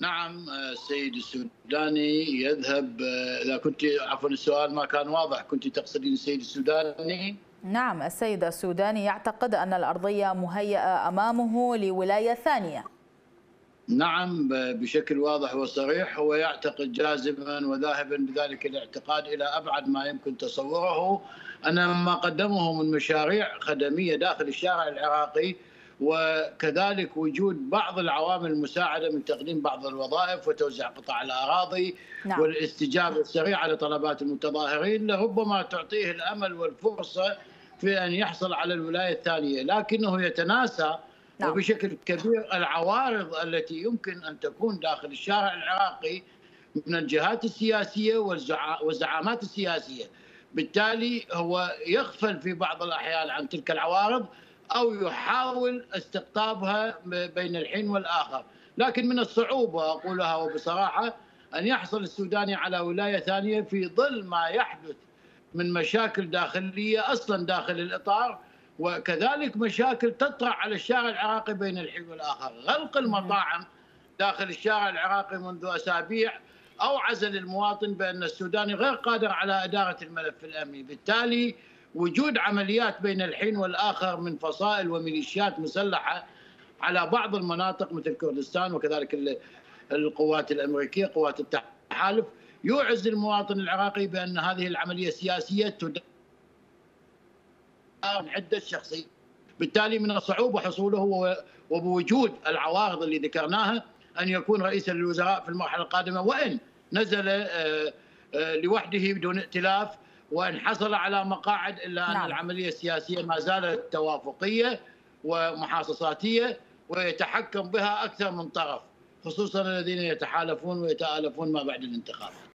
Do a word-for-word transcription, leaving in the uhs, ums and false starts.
نعم، السيد السوداني يذهب. إذا كنت عفوا السؤال ما كان واضح، كنت تقصدين السيد السوداني؟ نعم، السيد السوداني يعتقد أن الأرضية مهيئة أمامه لولاية ثانية. نعم، بشكل واضح وصريح هو يعتقد جازما وذاهبا بذلك الاعتقاد إلى أبعد ما يمكن تصوره أن ما قدمه من مشاريع خدمية داخل الشارع العراقي، وكذلك وجود بعض العوامل المساعدة من تقديم بعض الوظائف وتوزيع قطع الأراضي نعم. والاستجابة السريعة لطلبات المتظاهرين لربما تعطيه الأمل والفرصة في أن يحصل على الولاية الثانية، لكنه يتناسى نعم. وبشكل كبير العوارض التي يمكن أن تكون داخل الشارع العراقي من الجهات السياسية والزعامات السياسية. بالتالي هو يغفل في بعض الأحيان عن تلك العوارض أو يحاول استقطابها بين الحين والآخر، لكن من الصعوبة أقولها وبصراحة أن يحصل السوداني على ولاية ثانية في ظل ما يحدث من مشاكل داخلية أصلا داخل الإطار، وكذلك مشاكل تطرح على الشارع العراقي بين الحين والآخر. غلق المطاعم داخل الشارع العراقي منذ أسابيع أوعز للمواطن بأن السوداني غير قادر على إدارة الملف الأمني، بالتالي وجود عمليات بين الحين والآخر من فصائل وميليشيات مسلحة على بعض المناطق مثل كردستان وكذلك القوات الأمريكية قوات التحالف يوعز المواطن العراقي بأن هذه العملية السياسية تدار من عدة شخصيات، بالتالي من الصعوبة حصوله وبوجود العوارض اللي ذكرناها أن يكون رئيسا للوزراء في المرحلة القادمة، وإن نزل لوحده بدون ائتلاف وإن حصل على مقاعد، إلا أن نعم. العملية السياسية ما زالت توافقية ومحاصصاتية ويتحكم بها أكثر من طرف، خصوصا الذين يتحالفون ويتآلفون ما بعد الانتخاب.